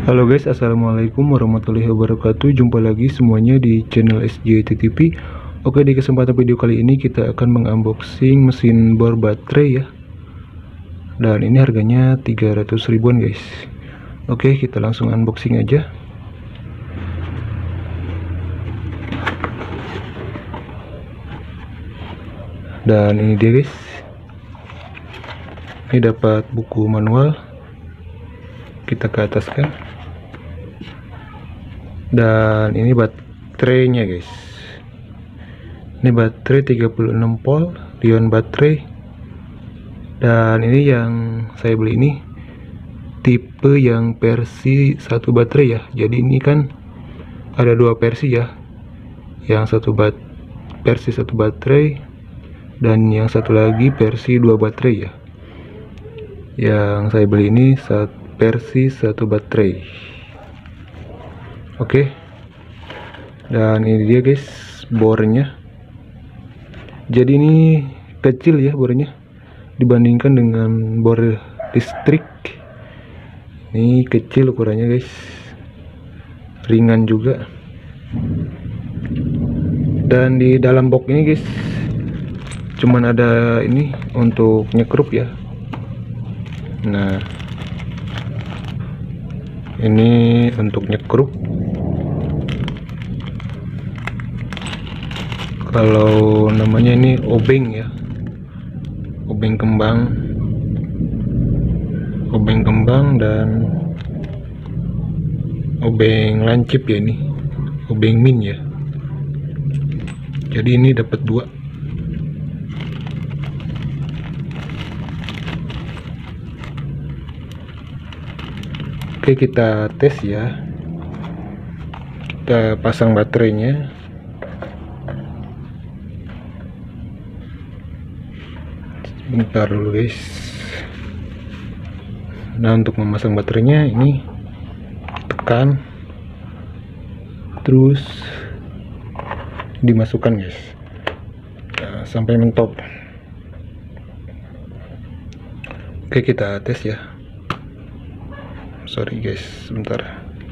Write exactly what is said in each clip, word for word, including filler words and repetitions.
Halo guys, assalamualaikum warahmatullahi wabarakatuh. Jumpa lagi semuanya di channel S J T T P. Oke, di kesempatan video kali ini kita akan mengunboxing mesin bor baterai ya. Dan ini harganya tiga ratus ribuan guys. Oke, kita langsung unboxing aja. Dan ini dia guys. Ini dapat buku manual. Kita ke atas kan, dan ini baterainya guys. Ini baterai tiga puluh enam volt Li-ion baterai, dan ini yang saya beli ini tipe yang versi satu baterai ya. Jadi ini kan ada dua versi ya, yang satu bat versi satu baterai dan yang satu lagi versi dua baterai ya. Yang saya beli ini saat versi satu baterai. Oke, dan ini dia guys bornya. Jadi ini kecil ya bornya dibandingkan dengan bor listrik. Ini kecil ukurannya guys, ringan juga. Dan di dalam box ini guys cuman ada ini untuk nyekrup ya. Nah, ini untuk nyekrup. Kalau namanya ini obeng ya, obeng kembang, obeng kembang dan obeng lancip ya, ini obeng min ya. Jadi ini dapat dua. Oke, kita tes ya. Kita pasang baterainya. Bentar dulu guys. Nah, untuk memasang baterainya ini tekan, terus dimasukkan guys. Nah, sampai mentok. Oke, kita tes ya. Sorry guys, sebentar.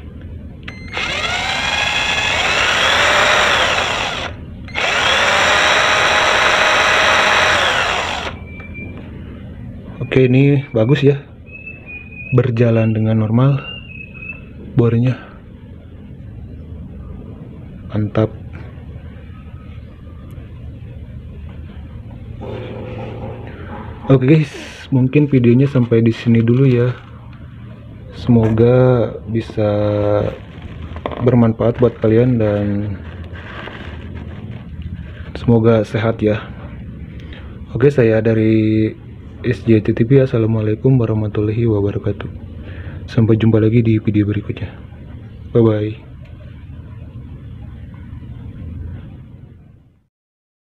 Oke, ini bagus ya, berjalan dengan normal bornya, mantap. Oke guys, mungkin videonya sampai di sini dulu ya. Semoga bisa bermanfaat buat kalian dan semoga sehat ya. Oke, saya dari S J T T P. Assalamualaikum warahmatullahi wabarakatuh. Sampai jumpa lagi di video berikutnya. Bye bye.